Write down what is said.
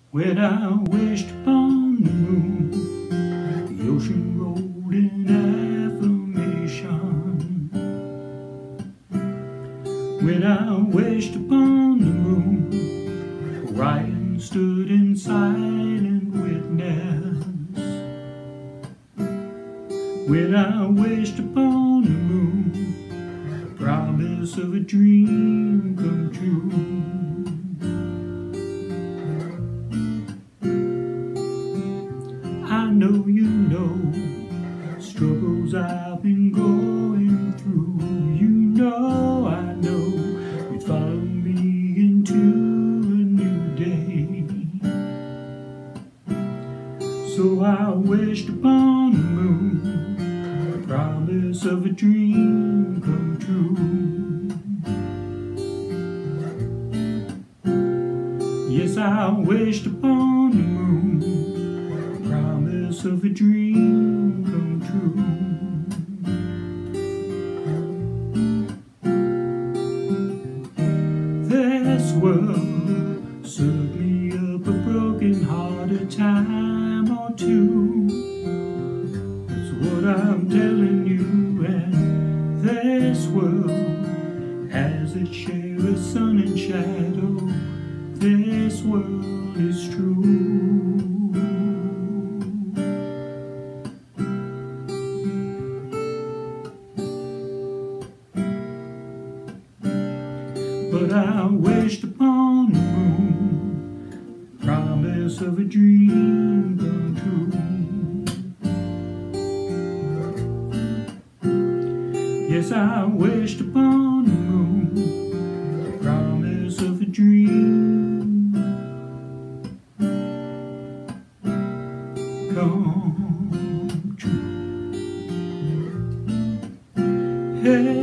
When I wished upon the moon, the ocean rolled in affirmation. When I wished upon the moon, Orion stood in silent witness. When I wished upon the moon, the promise of a dream come true. I know you know struggles I've been going through. You know I know you'd follow me into a new day. So I wished upon the moon, the promise of a dream come true. Yes, I wished upon the moon, promise of a dream come true. This world served me up a broken heart a time or two. That's what I'm telling you. And this world has its share of sun and shadow. This world is true. But I wished upon the moon, promise of a dream come true. Yes, I wished upon the moon, promise of a dream come true. Hey.